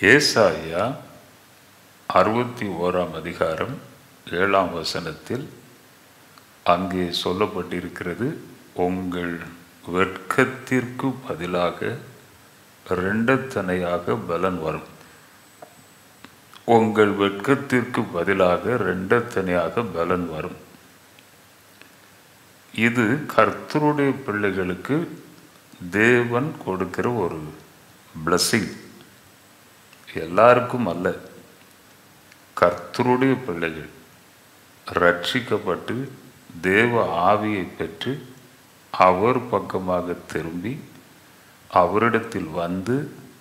ஏசாயா 61 அதிகாரம் 7 வசனத்தில் அங்கே சொல்லப்பட்டிருக்கிறது, உங்கள் வெட்கத்திற்கு பதிலாக இரண்டத்தனையாக பலன் வரும். உங்கள் வெட்கத்திற்கு பதிலாக இரண்டத்தனையாக பலன் வரும். இது கர்த்தருடைய பிள்ளைகளுக்கு தேவன் கொடுக்கிற ஒரு பிளஸிங். எல்லாருக்கும் அல்ல, கர்த்தருடைய பிள்ளைகள் ரட்சிக்கப்பட்டு தேவ ஆவியை பெற்று அவர் பக்கமாக திரும்பி அவரிடத்தில் வந்து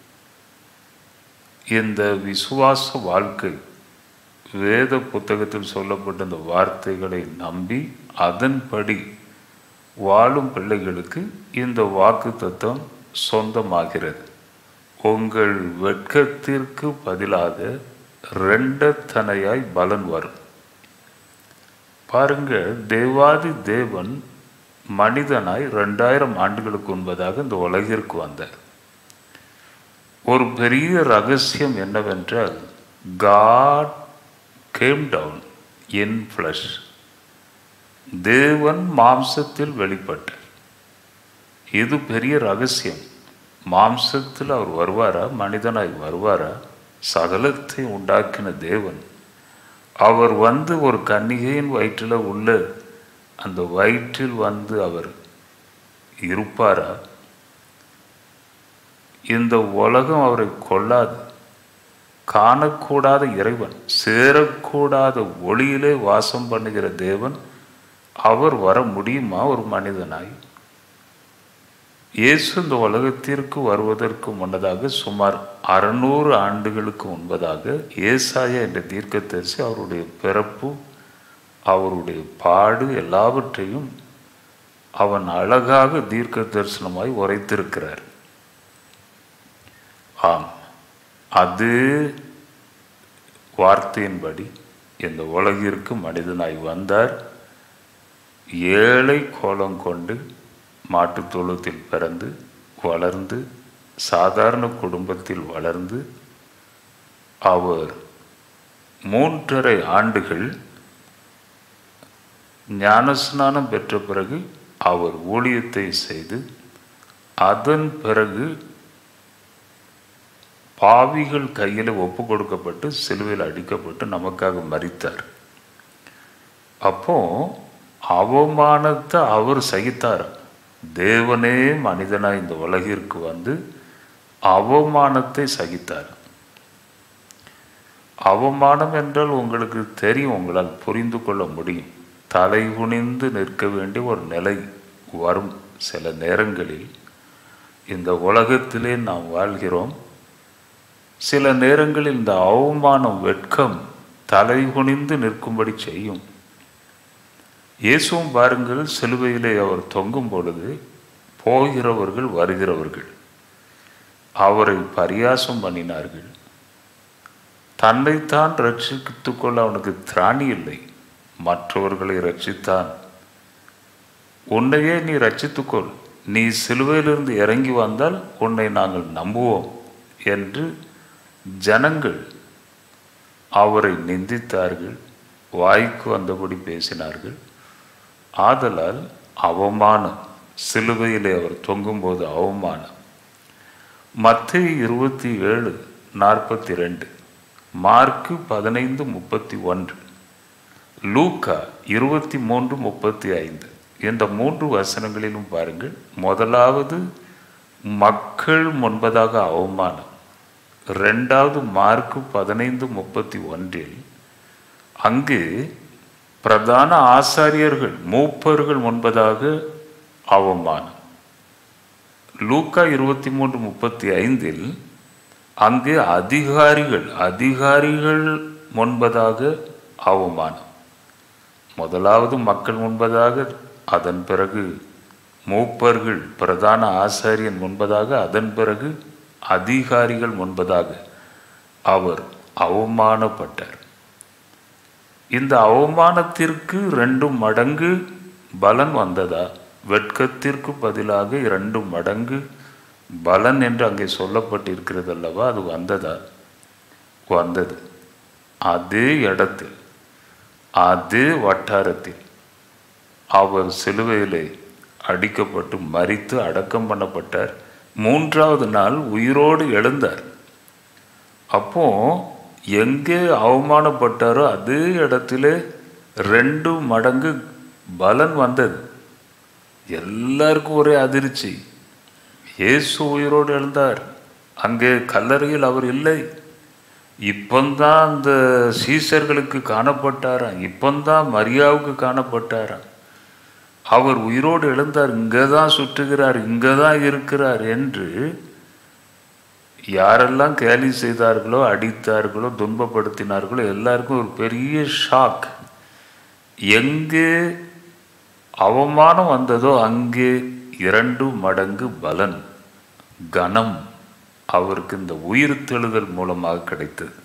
இந்த விசுவாச வாழ்க்கை, வேத புத்தகத்தில் சொல்லப்பட்ட இந்த வார்த்தைகளை நம்பி அதன்படி வாழும் பிள்ளைகளுக்கு இந்த வாக்கு தத்துவம் சொந்தமாகிறது. உங்கள் வெட்கத்திற்கு பதிலாக இரண்டத்தனையாய் பலன் வரும். பாருங்க, தேவாதி தேவன் மனிதனாய் 2000 ஆண்டுகளுக்கு முன்பதாக இந்த உலகிற்கு வந்தார். ஒரு பெரிய ரகசியம் என்னவென்றால், God came down in flesh. தேவன் மாம்சத்தில் வெளிப்பட்டார். இது பெரிய ரகசியம். மாம்சத்தில் அவர் வருவாரா? மனிதனாய் வருவாரா? சகலத்தை உண்டாக்கின தேவன் அவர் வந்து ஒரு கன்னிகையின் வயிற்றில் உள்ள அந்த வயிற்றில் வந்து அவர் இருப்பாரா? இந்த உலகம் அவரை கொள்ளாது. காணக்கூடாத இறைவன், சேரக்கூடாத ஒளியிலே வாசம் பண்ணுகிற தேவன் அவர் வர முடியுமா ஒரு மனிதனாய்? இயேசு இந்த உலகத்திற்கு வருவதற்கு முன்னதாக சுமார் 600 ஆண்டுகளுக்கு முன்பதாக ஏசாயா என்ற தீர்க்கதரிசி அவருடைய பிறப்பு, அவருடைய பாடு எல்லாவற்றையும் அவன் அழகாக தீர்க்க தரிசனமாய் உரைத்திருக்கிறார். ஆம், அது வார்த்தையின்படி இந்த உலகிற்கு மனிதனாய் வந்தார். ஏழை கோலம் கொண்டு மாட்டுத் தொழுத்தில் பிறந்து வளர்ந்து சாதாரண குடும்பத்தில் வளர்ந்து அவர் 3.5 ஆண்டுகள் ஞானஸ்நானம் பெற்ற பிறகு அவர் ஊழியத்தை செய்து அதன் பிறகு பாவிகள் கையில் ஒப்பு கொடுக்கப்பட்டு சிலுவையில் அடிக்கப்பட்டு நமக்காக மரித்தார். அப்போ அவமானத்தை அவர் சகித்தார். தேவனே மனிதனாய் இந்த உலகிற்கு வந்து அவமானத்தை சகித்தார். அவமானம் என்றால் உங்களுக்கு தெரியும், உங்களால் புரிந்து கொள்ள முடியும். தலை குனிந்து நிற்க வேண்டிய ஒரு நிலை வரும். சில நேரங்களில் இந்த உலகத்திலே நாம் வாழ்கிறோம். சில நேரங்களில் இந்த அவமானம், வெட்கம் தலை குனிந்து நிற்கும்படி செய்யும். இயேசுவும் பாருங்கள், சிலுவையிலே அவர் தொங்கும் பொழுது போகிறவர்கள் வருகிறவர்கள் அவரை பரியாசம் பண்ணினார்கள். தன்னைத்தான் ரட்சித்துக் கொள்ள அவனுக்கு திராணி இல்லை, மற்றவர்களை ரட்சித்தான். உன்னையே நீ ரட்சித்துக்கொள், நீ சிலுவையிலிருந்து இறங்கி வந்தால் உன்னை நாங்கள் நம்புவோம் என்று ஜனங்கள் அவரை நிந்தித்தார்கள், வாய்க்கு வந்தபடி பேசினார்கள். ஆதலால் அவமானம், சிலுவையிலே அவர் தொங்கும்போது அவமானம். மத்தேயு 27:42, மார்க்கு 15:31, லூக்கா 23:35 என்ற 3 வசனங்களிலும் பாருங்கள். முதலாவது மக்கள் முன்பதாக அவமானம். 2வது மார்க்கு 15:31 அங்கு பிரதான ஆசாரியர்கள் மூப்பர்கள் முன்பதாக அவமானம். லூக்கா 23:35 அங்கே அதிகாரிகள் முன்பதாக அவமானம். முதலாவது மக்கள் முன்பதாக, அதன் பிறகு மூப்பர்கள் பிரதான ஆசாரியன் முன்பதாக, அதன் பிறகு அதிகாரிகள் முன்பதாக அவர் அவமானப்பட்டார். இந்த அவமானத்திற்கு 2 மடங்கு பலன் வந்ததா? வெட்கத்திற்கு பதிலாக 2 மடங்கு பலன் என்று அங்கே சொல்லப்பட்டிருக்கிறது அல்லவா? அது வந்ததா? வந்தது. அதே இடத்தில், அதே வட்டாரத்தில் அவர் சிலுவையிலே அடிக்கப்பட்டு மரித்து அடக்கம் பண்ணப்பட்டார். 3வது நாள் உயிரோடு எழுந்தார். அப்போ எங்கே அவமானப்பட்டாரோ அதே இடத்திலே 2 மடங்கு பலன் வந்தது. எல்லாருக்கும் ஒரே அதிர்ச்சி. இயேசு உயிரோடு எழுந்தார், அங்கே கல்லறையில் அவர் இல்லை. இப்பந்தான் அந்த சீசர்களுக்கு காணப்பட்டாராம், இப்பந்தான் மரியாவுக்கு காணப்பட்டாராம். அவர் உயிரோடு எழுந்தார், இங்கே தான் சுற்றுகிறார், இங்கே தான் இருக்கிறார் என்று யாரெல்லாம் கேலி செய்தார்களோ, அடித்தார்களோ, துன்பப்படுத்தினார்களோ எல்லாருக்கும் ஒரு பெரிய ஷாக். எங்கே அவமானம் வந்ததோ அங்கே 2 மடங்கு பலன், கனம் அவருக்கு இந்த உயிர் தெழுதல் மூலமாக கிடைத்தது.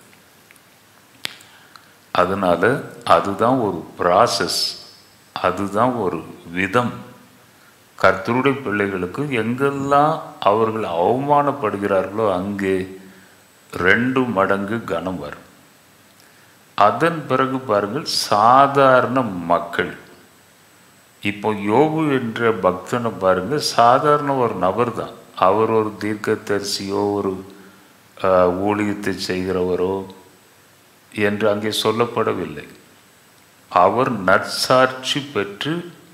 அதனால அதுதான் ஒரு ப்ராசஸ், அதுதான் ஒரு விதம். கர்த்தருடைய பிள்ளைகளுக்கு எங்கெல்லாம் அவர்கள் அவமானப்படுகிறார்களோ அங்கே 2 மடங்கு கனம் வரும். அதன் பிறகு பாருங்கள், சாதாரண மக்கள். இப்போ யோபு என்ற பக்தனை பாருங்க, சாதாரண ஒரு நபர் தான். அவர் ஒரு தீர்க்கதரிசியோ ஒரு ஊழியத்தை செய்கிறவரோ என்று அங்கே சொல்லப்படவில்லை. அவர் நற்சாட்சி பெற்று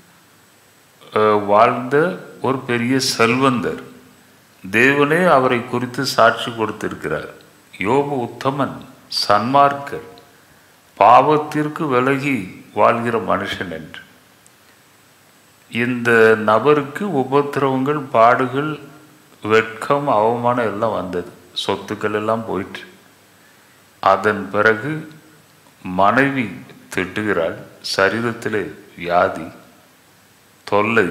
வாழ்ந்த ஒரு பெரிய செல்வந்தர். தேவனே அவரை குறித்து சாட்சி கொடுத்திருக்கிறார். யோபு உத்தமன், சன்மார்க்கர், பாவத்திற்கு விலகி வாழ்கிற மனுஷன் என்று. இந்த நபருக்கு உபத்திரவங்கள், பாடுகள், வெட்கம், அவமானம் எல்லாம் வந்தது. சொத்துக்கள் எல்லாம் போயிற்று. அதன் பிறகு மனைவி திட்டுகிறாள், சரீரத்திலே வியாதி, தொல்லை.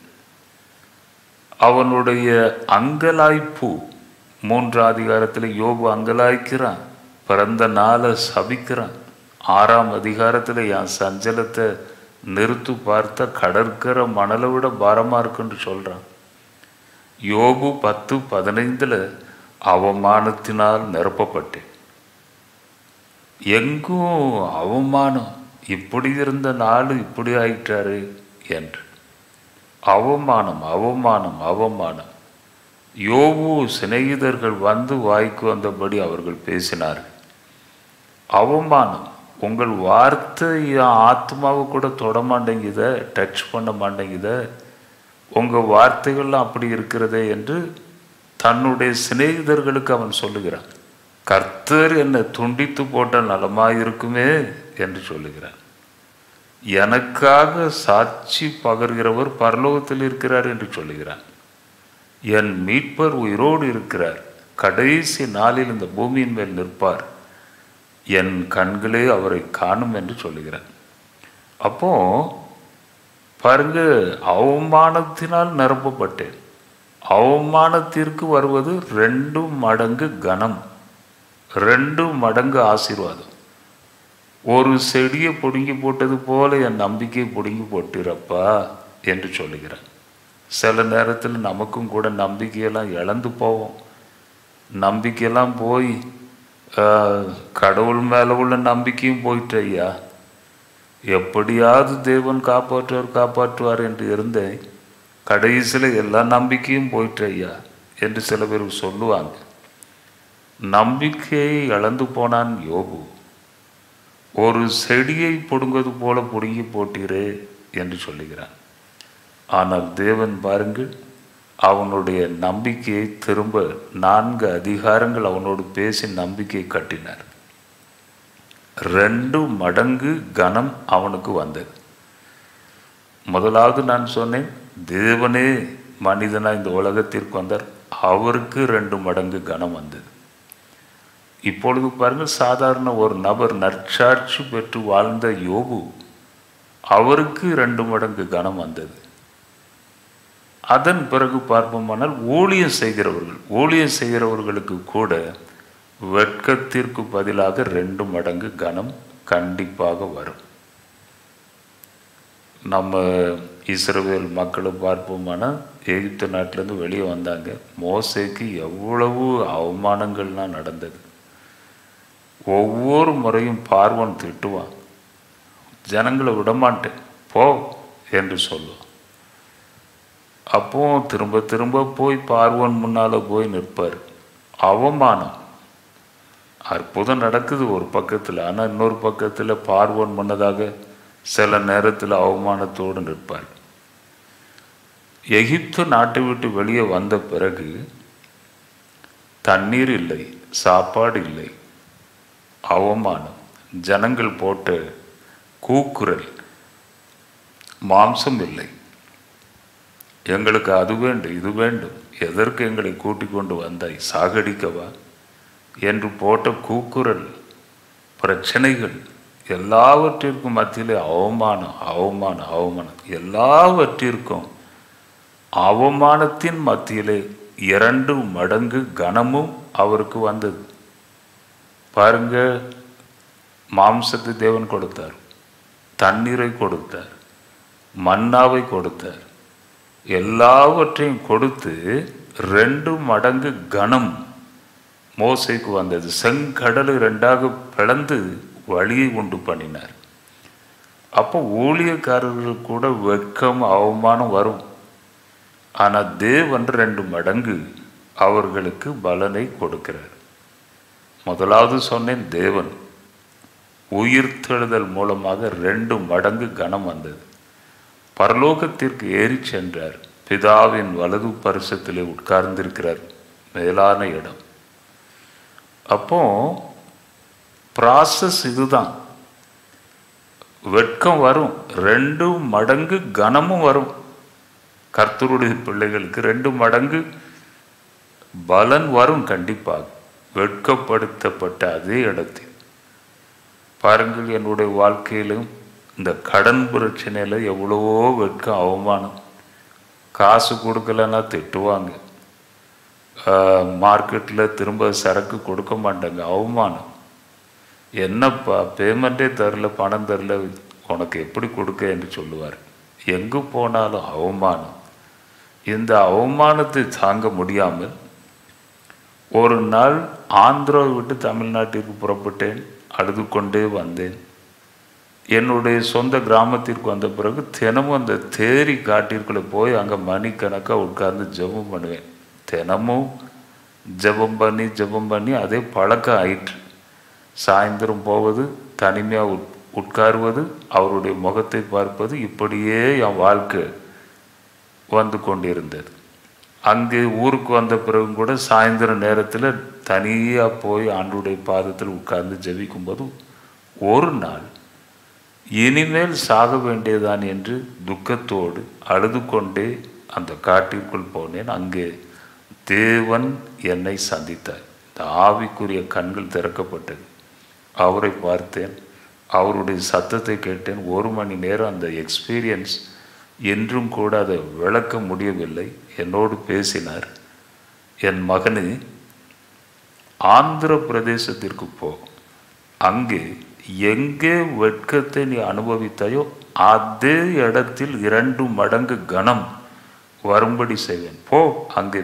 அவனுடைய அங்கலாய்ப்பு 3 அதிகாரத்தில் யோபு அங்கலாய்க்கிறான், பிறந்த நாளை சபிக்கிறான். 6ஆம் அதிகாரத்தில் என் சஞ்சலத்தை நிறுத்து பார்த்த கடற்கரை மணலை விட பாரமாக இருக்குன்னு சொல்கிறான். யோபு 10:15 அவமானத்தினால் நிரப்பப்பட்டேன். எங்கும் அவமானம், இப்படி இருந்த நாள் இப்படி ஆயிட்டாரு என்று. அவமானம், அவமானம், அவமானம். யோபு சிநேகிதர்கள் வந்து வாய்க்கு வந்தபடி அவர்கள் பேசினார்கள். அவமானம். உங்கள் வார்த்தை என் ஆத்மாவை கூட தொட மாட்டேங்குத, டச் பண்ண மாட்டேங்குத, உங்கள் வார்த்தைகள்லாம் அப்படி இருக்கிறதே என்று தன்னுடைய சிநேகிதர்களுக்கு அவன் சொல்லுகிறான். கர்த்தர் என்னை துண்டித்து போட்டால் நலமாயிருக்குமே என்று சொல்லுகிறான். எனக்காக சாட்சி பகர்கிறவர் பரலோகத்தில் இருக்கிறார் என்று சொல்லுகிறான். என் மீட்பர் உயிரோடு இருக்கிறார், கடைசி நாளில் இந்த பூமியின் மேல் நிற்பார், என் கண்களே அவரை காணும் என்று சொல்லுகிறான். அப்போ பாருங்க, அவமானத்தினால் நிரப்பப்பட்டேன். அவமானத்திற்கு வருவது 2 மடங்கு கனம், 2 மடங்கு ஆசீர்வாதம். ஒரு செடியை பிடுங்கி போட்டது போல என் நம்பிக்கையை பிடுங்கி போட்டுறப்பா என்று சொல்லுகிறான். சில நேரத்தில் நமக்கும் கூட நம்பிக்கையெல்லாம் இழந்து போவோம். நம்பிக்கையெல்லாம் போய் கடவுள் மேலே உள்ள நம்பிக்கையும் போயிட்டு, ஐயா எப்படியாவது தேவன் காப்பாற்றுவார் என்று இருந்தேன், கடைசியில் எல்லா நம்பிக்கையும் போயிட்டு ஐயா என்று சில பேர் சொல்லுவாங்க. நம்பிக்கையை இழந்து போனான் யோபு. ஒரு செடியை பிடுங்குவது போல பிடுங்கி போட்டீரே என்று சொல்லுகிறான். ஆனால் தேவன் பாருங்கள், அவனுடைய நம்பிக்கையை திரும்ப 4 அதிகாரங்கள் அவனோடு பேசி நம்பிக்கையை கட்டினார். 2 மடங்கு கனம் அவனுக்கு வந்தது. முதலாவது நான் சொன்னேன், தேவனே மனிதனாக இந்த உலகத்திற்கு வந்தார், அவருக்கு 2 மடங்கு கனம் வந்தது. இப்பொழுது பாருங்கள், சாதாரண ஒரு நபர் நற்சாட்சி பெற்று வாழ்ந்த யோபு, அவருக்கு 2 மடங்கு கனம் வந்தது. அதன் பிறகு பார்ப்போமானால் ஊழியம் செய்கிறவர்களுக்கு கூட வெட்கத்திற்கு பதிலாக 2 மடங்கு கனம் கண்டிப்பாக வரும். நம்ம இஸ்ரவேல் மக்களை பார்ப்போமானால் எகிப்து நாட்டிலேருந்து வெளியே வந்தாங்க. மோசேக்கு எவ்வளவு அவமானங்கள்லாம் நடந்தது. ஒவ்வொரு முறையும் பார்வன் திட்டுவான், ஜனங்களை விடமாட்டேன் போ என்று சொல்லுவான். அப்போ திரும்ப திரும்ப போய் பார்வன் முன்னால் போய் நிற்பார். அவமானம், அற்புதம் நடக்குது ஒரு பக்கத்தில், ஆனால் இன்னொரு பக்கத்தில் பார்வன் முன்னதாக சில நேரத்தில் அவமானத்தோடு நிற்பார். எகிப்து நாட்டை விட்டு வெளியே வந்த பிறகு தண்ணீர் இல்லை, சாப்பாடு இல்லை, அவமானம், ஜனங்கள் போட்ட கூக்குரல், மாம்சம் இல்லை, எங்களுக்கு அது வேண்டும் இது வேண்டும், எதற்கு எங்களை கூட்டிக் கொண்டு வந்தாய், சாகடிக்கவா என்று போட்ட கூக்குரல், பிரச்சனைகள், எல்லாவற்றிற்கும் மத்தியிலே அவமானம் அவமானம் அவமானம். எல்லாவற்றிற்கும் அவமானத்தின் மத்தியிலே 2 மடங்கு கனமும் அவருக்கு வந்தது. பாருங்க, மாம்சத்தை தேவன் கொடுத்தார், தண்ணீரை கொடுத்தார், மன்னாவை கொடுத்தார், எல்லாவற்றையும் கொடுத்து 2 மடங்கு கனம் மோசேக்கு வந்தது. செங்கடலை 2ஆக பிளந்து வழியை உண்டு பண்ணினார். அப்போ ஊழியக்காரர்கள் கூட வெட்கம் அவமானம் வரும். ஆனால் தேவன் 2 மடங்கு அவர்களுக்கு பலனை கொடுக்கிறார். முதலாவது சொன்னேன், தேவன் உயிர்த்தெழுதல் மூலமாக 2 மடங்கு கனம் வந்தது. பரலோகத்திற்கு ஏறி சென்றார், பிதாவின் வலது பரிசத்திலே உட்கார்ந்திருக்கிறார், மேலான இடம். அப்போ ப்ராசஸ் இதுதான். வெட்கம் வரும், 2 மடங்கு கனமும் வரும். கர்த்தருடைய பிள்ளைகளுக்கு 2 மடங்கு பலன் வரும் கண்டிப்பாக. வெட்கப்படுத்தப்பட்ட அதே இடத்தில் பாருங்கள், என்னுடைய வாழ்க்கையிலும் இந்த கடன் பிரச்சனையில் எவ்வளவோ வெட்கம் அவமானம். காசு கொடுக்கலன்னா திட்டுவாங்க, மார்க்கெட்டில் திரும்ப சரக்கு கொடுக்க மாட்டாங்க, அவமானம். என்னப்பா பேமெண்ட்டே தரல, பணம் தரல, உனக்கு எப்படி கொடுக்க என்று சொல்லுவார். எங்கு போனாலும் அவமானம். இந்த அவமானத்தை தாங்க முடியாமல் ஒரு நாள் ஆந்திராவை விட்டு தமிழ்நாட்டிற்கு புறப்பட்டேன். அழுது கொண்டே வந்தேன். என்னுடைய சொந்த கிராமத்திற்கு வந்த பிறகு தினமும் அந்த தேரி காட்டிற்குள்ளே போய் அங்கே மணிக்கணக்காக உட்கார்ந்து ஜெபம் பண்ணுவேன். தினமும் ஜெபம் பண்ணி அதே பழக்கம் ஆயிற்று. சாயந்தரம் போவது, தனிமையாக உட்காருவது, அவருடைய முகத்தை பார்ப்பது, இப்படியே என் வாழ்க்கை வந்து கொண்டிருந்தது. அங்கே ஊருக்கு வந்த பிறகு கூட சாயந்தர நேரத்தில் தனியாக போய் ஆண்டுடைய பாதத்தில் உட்கார்ந்து ஜெபிக்கும்போது ஒரு நாள் இனிமேல் சாக வேண்டியதான் என்று துக்கத்தோடு அழுது கொண்டே அந்த காட்டிற்குள் போனேன். அங்கே தேவன் என்னை சந்தித்தார். இந்த ஆவிக்குரிய கண்கள் திறக்கப்பட்டது. அவரை பார்த்தேன், அவருடைய சத்தத்தை கேட்டேன். 1 மணி நேரம் அந்த எக்ஸ்பீரியன்ஸ் என்றும் கூட அதை விளக்க முடியவில்லை. என்னோடு பேசினார். என் மகனே, ஆந்திர பிரதேசத்திற்கு போ, அங்கே எங்கே வெட்கத்தை நீ அனுபவித்தாயோ அதே இடத்தில் 2 மடங்கு கனம் வரும்படி செய்வேன், போ அங்கே.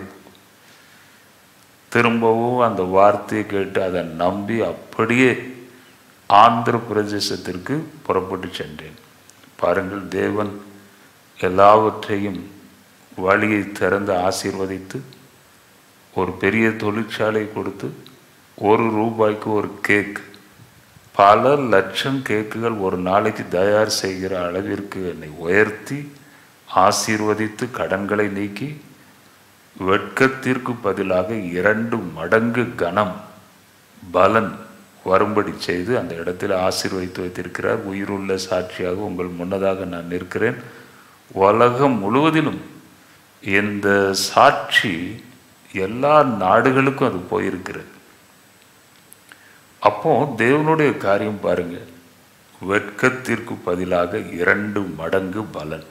திரும்பவும் அந்த வார்த்தையை கேட்டு அதை நம்பி அப்படியே ஆந்திர பிரதேசத்திற்கு புறப்பட்டு சென்றேன். பாருங்கள், தேவன் எல்லாவற்றையும் வழியை திறந்து ஆசீர்வதித்து ஒரு பெரிய தொழிற்சாலை கொடுத்து ₹1 ஒரு கேக், பல லட்சம் கேக்குகள் ஒரு நாளைக்கு தயார் செய்கிற அளவிற்கு என்னை உயர்த்தி ஆசீர்வதித்து கடன்களை நீக்கி வெட்கத்திற்கு பதிலாக 2 மடங்கு கனம் பலன் வரும்படி செய்து அந்த இடத்தில் ஆசீர்வதித்து வைத்திருக்கிறார். உயிருள்ள சாட்சியாக உங்கள் முன்னதாக நான் நிற்கிறேன். உலகம் முழுவதிலும் இந்த சாட்சி எல்லா நாடுகளுக்கும் அது போயிருக்கிறது. அப்போ தேவனுடைய காரியம் பாருங்க, வெட்கத்திற்கு பதிலாக 2 மடங்கு பலன்,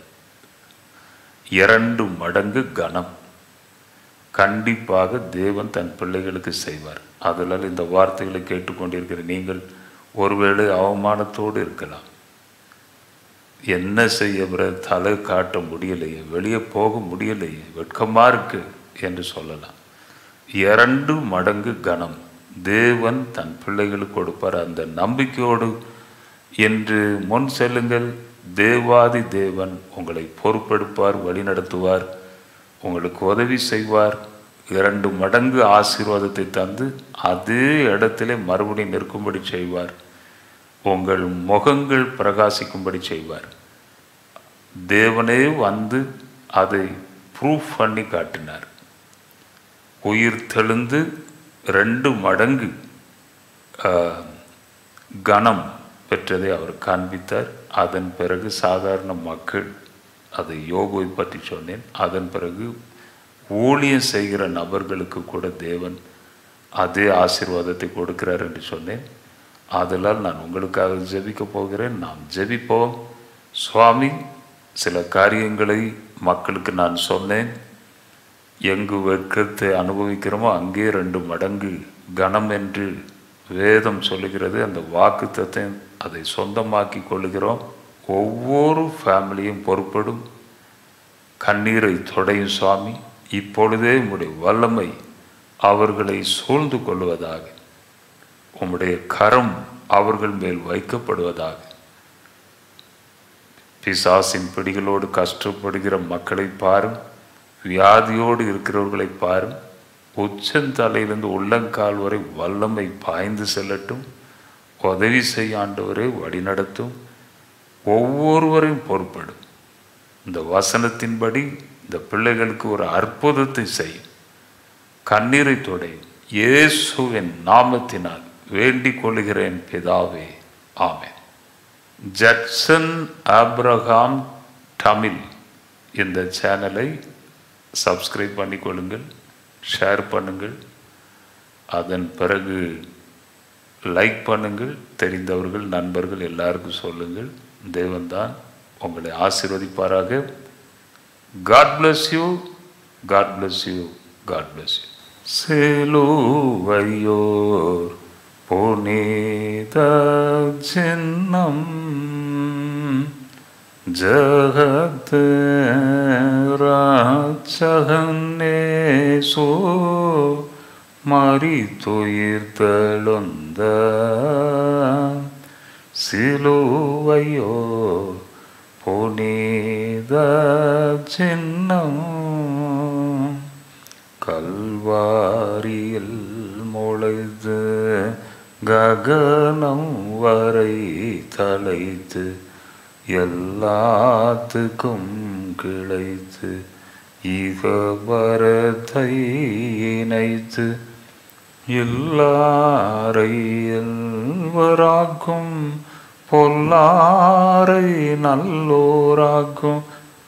2 மடங்கு கனம் கண்டிப்பாக தேவன் தன் பிள்ளைகளுக்கு செய்வார். அதனால் இந்த வார்த்தைகளை கேட்டுக்கொண்டிருக்கிற நீங்கள் ஒருவேளை அவமானத்தோடு இருக்கலாம். என்ன செய்ய தலை காட்ட முடியலையே, வெளியே போக முடியலையே, வெட்கமாக இருக்கு என்று சொல்லலாம். 2 மடங்கு கனம் தேவன் தன் பிள்ளைகளுக்கு கொடுப்பார். அந்த நம்பிக்கையோடு என்று முன் செல்லுங்கள். தேவாதி தேவன் உங்களை பொறுப்பெடுப்பார், வழிநடத்துவார், உங்களுக்கு உதவி செய்வார். 2 மடங்கு ஆசீர்வாதத்தை தந்து அதே இடத்திலே மறுபடியும் நிற்கும்படி செய்வார். உங்கள் முகங்கள் பிரகாசிக்கும்படி செய்வார். தேவனே வந்து அதை ப்ரூஃப் பண்ணி காட்டினார். உயிர் தெழுந்து 2 மடங்கு கனம் பெற்றதை அவர் காண்பித்தார். அதன் பிறகு சாதாரண மக்கள், அதை யோபுவை பற்றி சொன்னேன். அதன் பிறகு ஊழியம் செய்கிற நபர்களுக்கு கூட தேவன் அதே ஆசீர்வாதத்தை கொடுக்கிறார் என்று சொன்னேன். ஆதலால் நான் உங்களுக்காக ஜெபிக்க போகிறேன். நாம் ஜெபிப்போம். சுவாமி, சில காரியங்களை மக்களுக்கு நான் சொன்னேன். எங்கு வெட்கத்தை அனுபவிக்கிறோமோ அங்கே 2 மடங்கு கனம் என்று வேதம் சொல்லுகிறது. அந்த வாக்குத்தத்தை அதை சொந்தமாக்கி கொள்ளுகிறோம். ஒவ்வொரு ஃபேமிலியும் பொறுப்படும். கண்ணீரை தொடையும் சுவாமி. இப்பொழுதே உம்முடைய வல்லமை அவர்களை சூழ்ந்து கொள்வதாக. உம்முடைய கரம் அவர்கள் மேல் வைக்கப்படுவதாக. பிசாசின் பிடிகளோடு கஷ்டப்படுகிற மக்களை பாரும். வியாதியோடு இருக்கிறவர்களை பாரும். உச்சந்தலையிலிருந்து உள்ளங்கால் வரை வல்லமை பாய்ந்து செல்லட்டும். உதவி செய்ய ஆண்டவரை வழிநடத்தும். ஒவ்வொருவரையும் பொறுப்படும். இந்த வசனத்தின்படி இந்த பிள்ளைகளுக்கு ஒரு அற்புதத்தை செய்யும். கண்ணீரை தொடையும். இயேசுவின் நாமத்தினால் வேண்டிக் கொள்கிறேன் பிதாவே, ஆமென். ஜட்சன் ஆபிரகாம் தமிழ் இந்த சேனலை சப்ஸ்கிரைப் பண்ணிக்கொள்ளுங்கள், ஷேர் பண்ணுங்கள், அதன் பிறகு லைக் பண்ணுங்கள். தெரிந்தவர்கள் நண்பர்கள் எல்லாருக்கும் சொல்லுங்கள். தேவன்தான் உங்களை ஆசீர்வதிப்பாராக. God bless you, God bless you, God bless you. சிலுவையோர் புனித சின்னம் ஜகத் ராட்சகனேசு மரித்துயிர்த்தெழுந்த சிலுவையோர் புனித சின்னம் கல்வாரியில் முளைத்து ககனம் வரை தலைத்து எல்லாத்துக்கும் கிளைத்து இகபரத்தை இணைத்து எல்லாரை எல்வராக்கும் பொல்லாரை நல்லோராக்கும்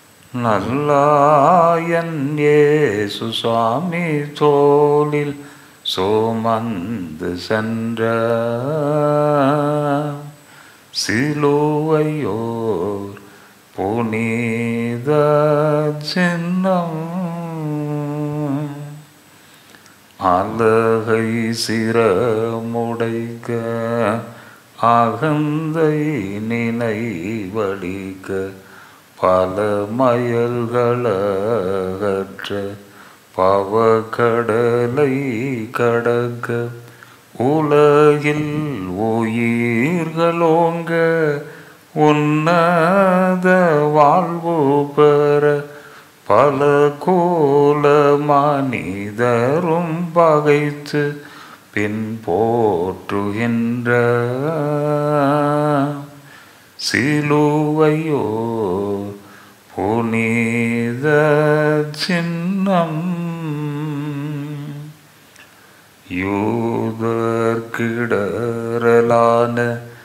நல்லாயன் இயேசு சுவாமி தோளில் சோமந்து சென்ற சிலுவையோர் புனித சின்னம் அலகை சிரமுடைக்க அகந்தை நினைவழிக்க பல மயல்களற்ற பவக்கடலை கடக்க உலகில் உயிர்களோங்க உன்னத வாழ்வு பெற பல கோல மனிதரும் பகைத்து பின் போற்றுகின்ற சிலுவையோ புனித சின்னம் யூதர்க்கிடரலான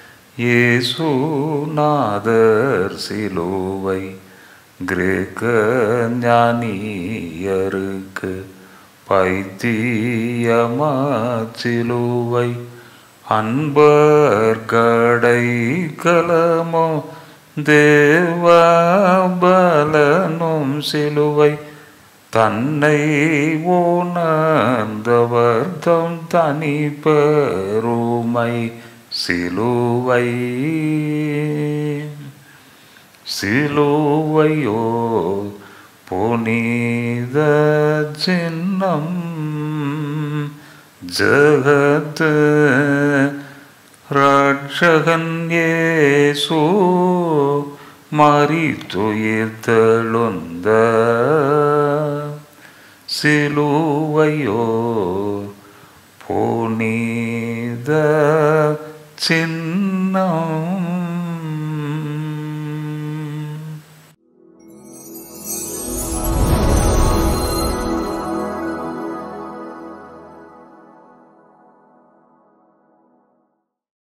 இயேசுநாதர் சிலுவை கிரேக்க ஞானியருக்கு பைத்தியமா சிலுவை அன்பர்கடை கலமோ தேவபலனும் சிலுவை தன்னை உணர்ந்தவர் தம் தனி பெருமை சிலுவை சிலுவையோ புனித சின்னம் ஜகத் ரட்சகன் இயேசு மரித்துயிர்த்தெழுந்த சிலுவையோர் புனித சின்னம்